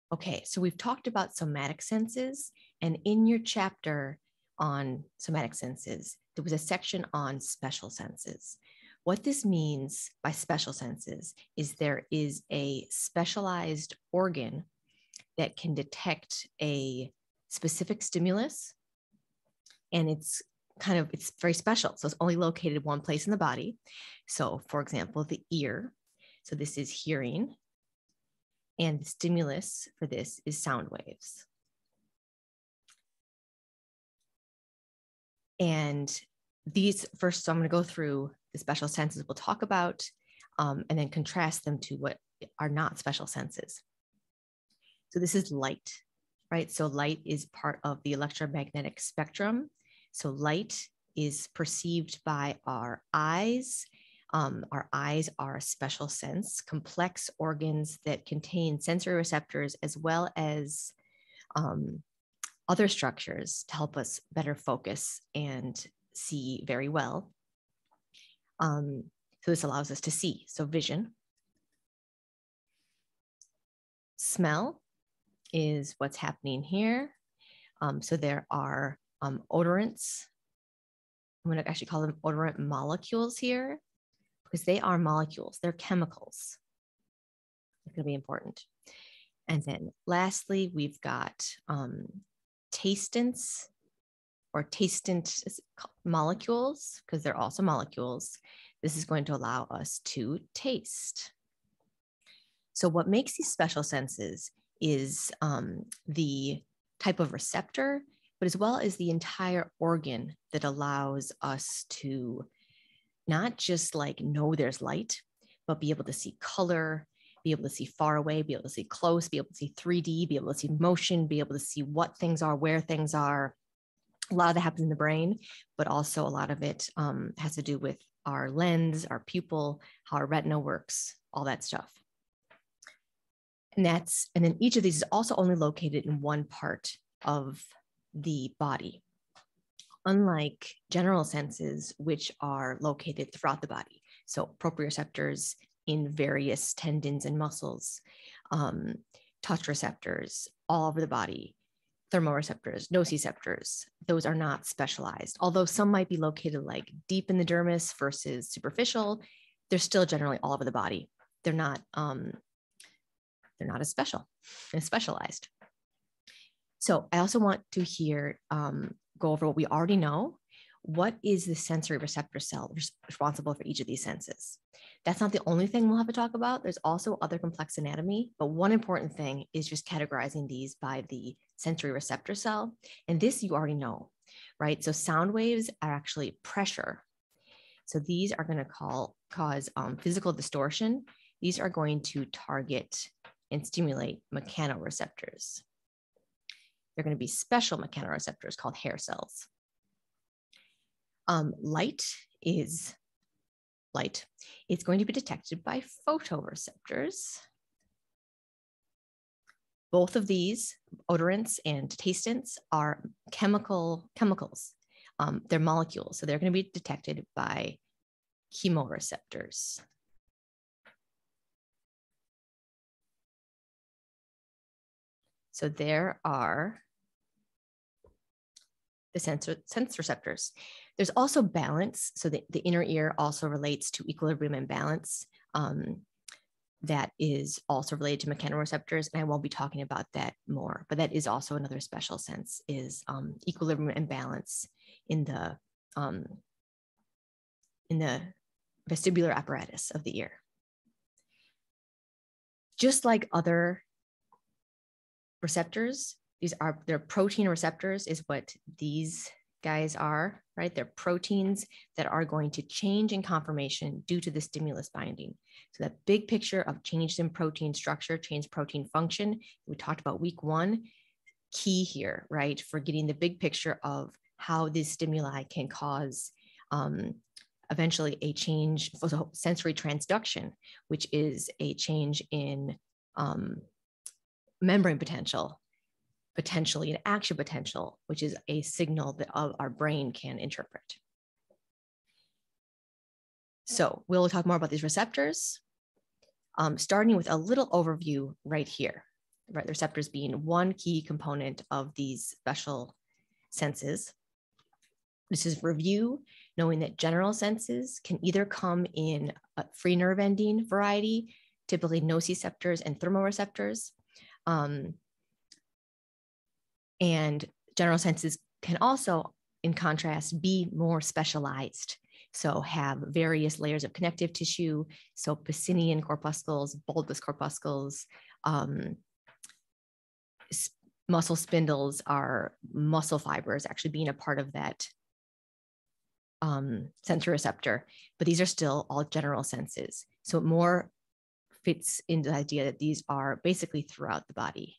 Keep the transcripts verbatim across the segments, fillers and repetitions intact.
Okay, so we've talked about somatic senses, and in your chapter on somatic senses, there was a section on special senses. What this means by special senses is there is a specialized organ that can detect a specific stimulus, and it's kind of, it's very special. So it's only located one place in the body. So for example, the ear. So this is hearing. And the stimulus for this is sound waves. And these first, so I'm going to go through the special senses we'll talk about, um, and then contrast them to what are not special senses. So this is light, right? So light is part of the electromagnetic spectrum. So light is perceived by our eyes. Um, our eyes are a special sense, complex organs that contain sensory receptors as well as um, other structures to help us better focus and see very well. Um, so this allows us to see, so vision. Smell is what's happening here. Um, so there are um, odorants. I'm going to actually call them odorant molecules here, because they are molecules, they're chemicals. It's going to be important. And then lastly, we've got um, tastants or tastant molecules, because they're also molecules. This is going to allow us to taste. So what makes these special senses is um, the type of receptor, but as well as the entire organ that allows us to not just like know there's light, but be able to see color, be able to see far away, be able to see close, be able to see three D, be able to see motion, be able to see what things are, where things are. A lot of that happens in the brain, but also a lot of it um, has to do with our lens, our pupil, how our retina works, all that stuff. And that's, and then each of these is also only located in one part of the body, unlike general senses, which are located throughout the body. So proprioceptors in various tendons and muscles, um, touch receptors all over the body, thermoreceptors, nociceptors, those are not specialized. Although some might be located like deep in the dermis versus superficial, they're still generally all over the body. They're not, um, they're not as special, as specialized. So I also want to here um, go over what we already know. What is the sensory receptor cell responsible for each of these senses? That's not the only thing we'll have to talk about. There's also other complex anatomy, but one important thing is just categorizing these by the sensory receptor cell. And this you already know, right? So sound waves are actually pressure. So these are going to call, cause um, physical distortion. These are going to target and stimulate mechanoreceptors. They're going to be special mechanoreceptors called hair cells. Um, light is light. It's going to be detected by photoreceptors. Both of these, odorants and tastants, are chemical chemicals. Um, they're molecules, so they're going to be detected by chemoreceptors. So there are the sense, sense receptors. There's also balance. So the, the inner ear also relates to equilibrium and balance. Um, that is also related to mechanoreceptors, and I won't be talking about that more, but that is also another special sense, is um, equilibrium and balance in the, um, in the vestibular apparatus of the ear. Just like other receptors, these are, they're protein receptors is what these guys are, right? They're proteins that are going to change in conformation due to the stimulus binding. So that big picture of change in protein structure, change protein function, we talked about week one, key here, right? For getting the big picture of how this stimuli can cause um, eventually a change for the sensory transduction, which is a change in um, membrane potential, potentially an action potential, which is a signal that our brain can interpret. So we'll talk more about these receptors, um, starting with a little overview right here. right? The receptors being one key component of these special senses. This is review, knowing that general senses can either come in a free nerve ending variety, typically nociceptors and thermoreceptors. Um, and general senses can also, in contrast, be more specialized. So have various layers of connective tissue. So Pacinian corpuscles, bulbous corpuscles, um, muscle spindles are muscle fibers actually being a part of that um, sensory receptor, but these are still all general senses. So it more fits into the idea that these are basically throughout the body.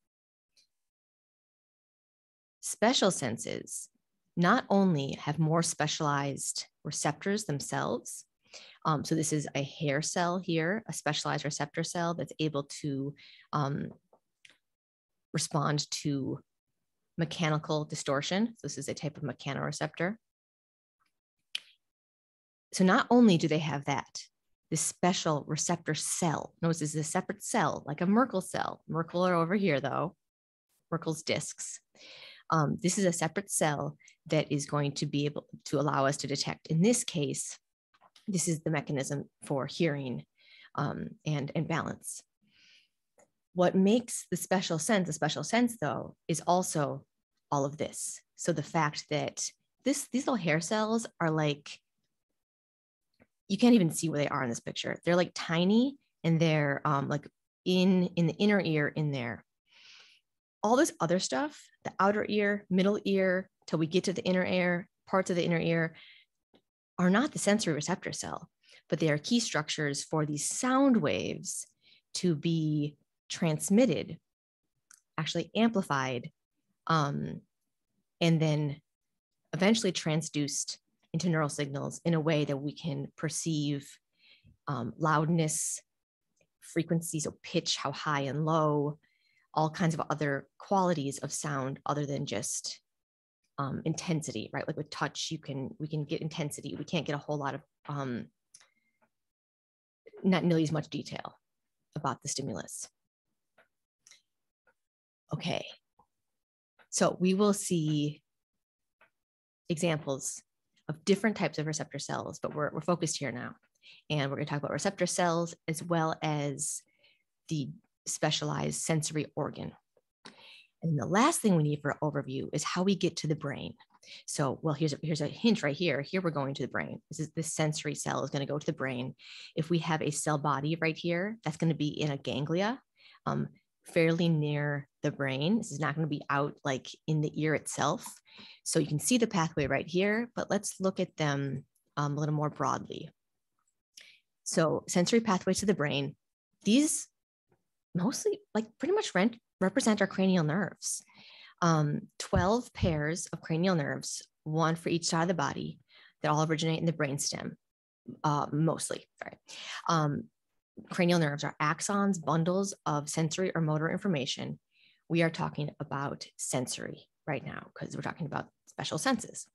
Special senses not only have more specialized receptors themselves, um, so this is a hair cell here, a specialized receptor cell that's able to um, respond to mechanical distortion. So this is a type of mechanoreceptor. So not only do they have that, this special receptor cell, notice this is a separate cell, like a Merkel cell. Merkel are over here though, Merkel's discs. Um, this is a separate cell that is going to be able to allow us to detect. In this case, this is the mechanism for hearing um, and, and balance. What makes the special sense a special sense though, is also all of this. So the fact that this, these little hair cells are like, you can't even see where they are in this picture. They're like tiny and they're um, like in, in the inner ear in there. All this other stuff, the outer ear, middle ear, till we get to the inner ear, parts of the inner ear, are not the sensory receptor cell, but they are key structures for these sound waves to be transmitted, actually amplified, um, and then eventually transduced into neural signals in a way that we can perceive um, loudness, frequencies of pitch, how high and low, all kinds of other qualities of sound other than just um, intensity, right? Like with touch, you can, we can get intensity. We can't get a whole lot of, um, not nearly as much detail about the stimulus. Okay, so we will see examples of different types of receptor cells, but we're, we're focused here now. And we're gonna talk about receptor cells as well as the specialized sensory organ. And the last thing we need for overview is how we get to the brain. So, well, here's a, here's a hint right here. Here we're going to the brain. This is this sensory cell is going to go to the brain. If we have a cell body right here, that's going to be in a ganglia, um, fairly near the brain. This is not going to be out like in the ear itself. So you can see the pathway right here, but let's look at them um, a little more broadly. So sensory pathways to the brain, these mostly like pretty much rent, represent our cranial nerves. Um, twelve pairs of cranial nerves, one for each side of the body, that all originate in the brainstem, uh, mostly, sorry. Um, cranial nerves are axons, bundles of sensory or motor information. We are talking about sensory right now because we're talking about special senses.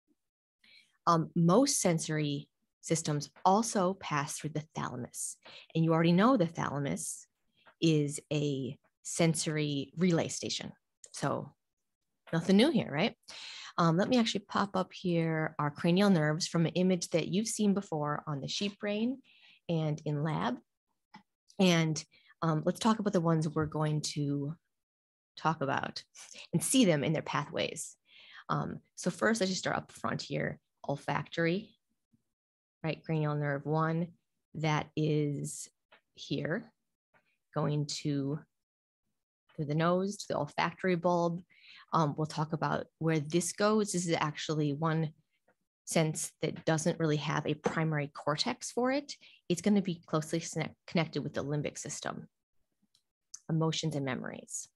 Um, most sensory systems also pass through the thalamus. And you already know the thalamus is a sensory relay station. So nothing new here, right? Um, let me actually pop up here our cranial nerves from an image that you've seen before on the sheep brain and in lab. And um, let's talk about the ones we're going to talk about and see them in their pathways. Um, so first, let's just start up front here, olfactory, right? Cranial nerve one, that is here, going to through the nose to the olfactory bulb. Um, we'll talk about where this goes. This is actually one sense that doesn't really have a primary cortex for it. It's going to be closely connected with the limbic system, emotions and memories.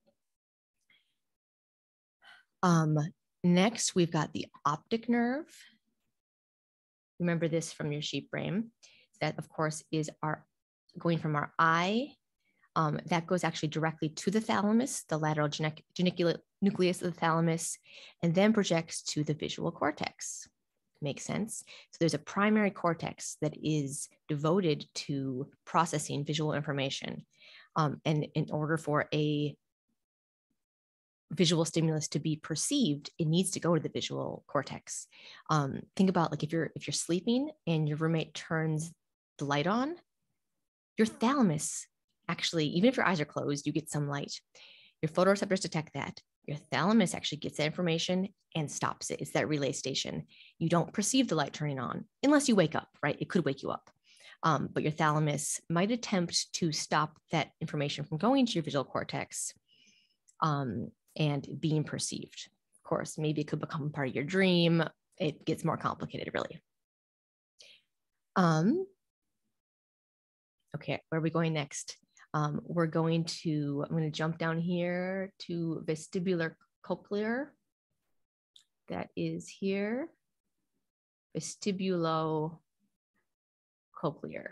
Um, next, we've got the optic nerve. Remember this from your sheep brain. That, of course, is our going from our eye. Um, that goes actually directly to the thalamus, the lateral geniculate nucleus of the thalamus, and then projects to the visual cortex. Makes sense. So there's a primary cortex that is devoted to processing visual information. Um, and in order for a visual stimulus to be perceived, it needs to go to the visual cortex. Um, think about like if you're if you're sleeping and your roommate turns the light on, your thalamus actually, even if your eyes are closed, you get some light. Your photoreceptors detect that. Your thalamus actually gets that information and stops it. It's that relay station. You don't perceive the light turning on unless you wake up, right? It could wake you up. Um, but your thalamus might attempt to stop that information from going to your visual cortex um, and being perceived. Of course, maybe it could become part of your dream. It gets more complicated, really. Um, okay, where are we going next? Um, we're going to, I'm going to jump down here to vestibular cochlear. That is here, vestibulo cochlear.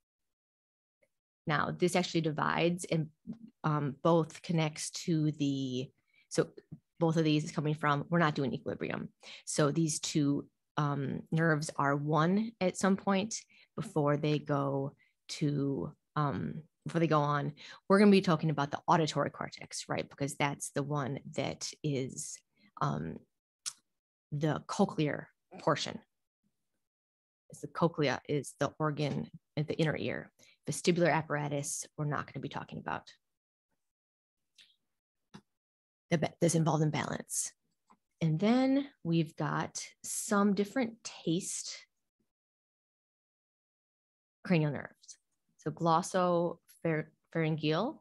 Now, this actually divides and um, both connects to the, so both of these is coming from, we're not doing equilibrium. So these two um, nerves are one at some point before they go to, um, before they go on. We're going to be talking about the auditory cortex, right? Because that's the one that is um, the cochlear portion. The cochlea is the organ at the inner ear. Vestibular apparatus, we're not going to be talking about. That's involved in balance. And then we've got some different taste cranial nerves. So glossopharyngeal,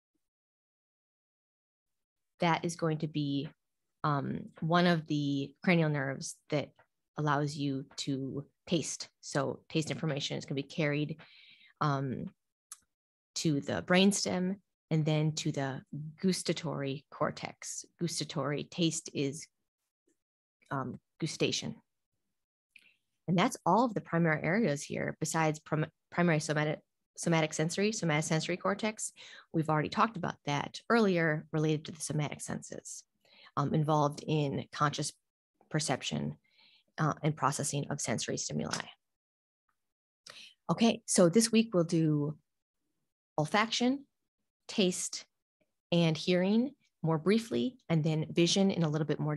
that is going to be um, one of the cranial nerves that allows you to taste. So taste information is going to be carried um, to the brainstem and then to the gustatory cortex. Gustatory, taste is um, gustation. And that's all of the primary areas here besides prim primary somatic, somatic sensory, somatosensory cortex. We've already talked about that earlier related to the somatic senses um, involved in conscious perception uh, and processing of sensory stimuli. Okay, so this week we'll do olfaction, taste, and hearing more briefly, and then vision in a little bit more